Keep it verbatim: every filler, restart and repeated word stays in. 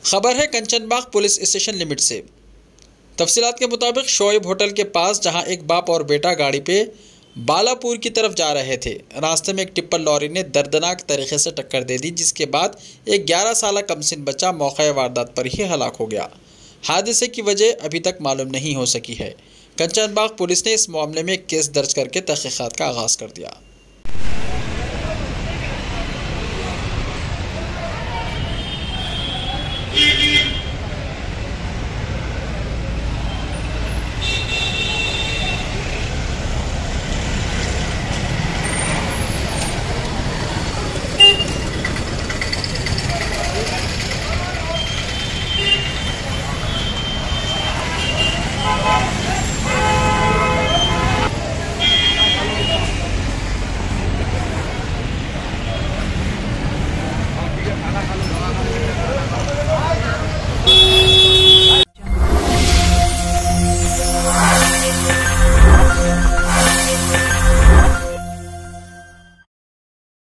खबर है Kanchanbagh police station limit से। तफसीलात के मुताबिक शोएब होटल के पास जहां एक बाप और बेटा गाड़ी पे बालापुर की तरफ जा रहे थे, रास्ते में एक टिप्पर लॉरी ने दर्दनाक तरीके से टक्कर दे दी, जिसके बाद एक ग्यारह साल कमसिन बच्चा मौके वारदात पर ही हलाक हो गया। हादसे की वजह अभी तक मालूम नहीं हो सकी है। कंचनबाग पुलिस ने इस मामले में केस दर्ज करके तहकीकात का आगाज़ कर दिया।